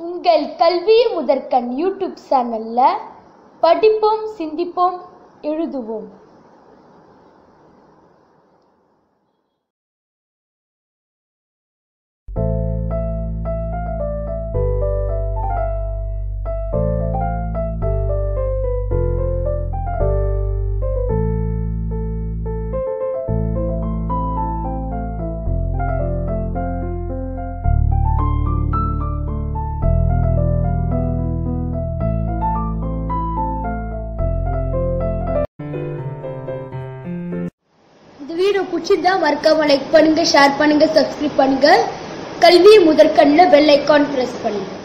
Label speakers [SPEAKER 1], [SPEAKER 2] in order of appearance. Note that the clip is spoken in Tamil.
[SPEAKER 1] உங்கள் கல்வி முதற்கண் யூடியூப் சேனல்ல படிப்போம், சிந்திப்போம், எழுதுவோம். இந்த வீடியோ பிடிச்சிருந்தா மறக்காம லைக் பண்ணுங்க, ஷேர் பண்ணுங்க, சப்ஸ்கிரைப் பண்ணுங்க. கல்வி முதற்கண்ணில் பெல் ஐகான் பிரஸ் பண்ணுங்க.